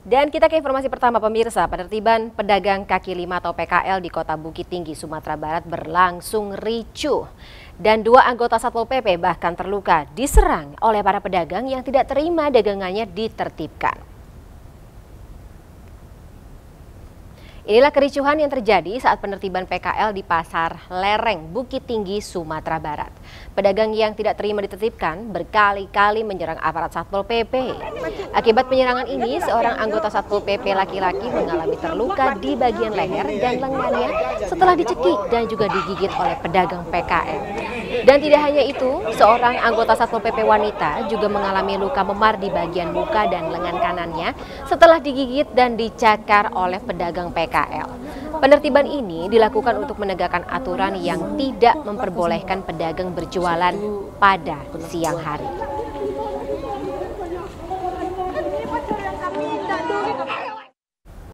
Dan kita ke informasi pertama pemirsa, penertiban pedagang kaki lima atau PKL di Kota Bukit Tinggi, Sumatera Barat berlangsung ricuh. Dan 2 anggota Satpol PP bahkan terluka diserang oleh para pedagang yang tidak terima dagangannya ditertibkan. Inilah kericuhan yang terjadi saat penertiban PKL di Pasar Lereng, Bukit Tinggi, Sumatera Barat. Pedagang yang tidak terima ditertibkan berkali-kali menyerang aparat Satpol PP. Akibat penyerangan ini, seorang anggota Satpol PP laki-laki mengalami terluka di bagian leher dan lengannya setelah dicekik dan juga digigit oleh pedagang PKL. Dan tidak hanya itu, seorang anggota Satpol PP wanita juga mengalami luka memar di bagian muka dan lengan kanannya setelah digigit dan dicakar oleh pedagang PKL. Penertiban ini dilakukan untuk menegakkan aturan yang tidak memperbolehkan pedagang berjualan pada siang hari.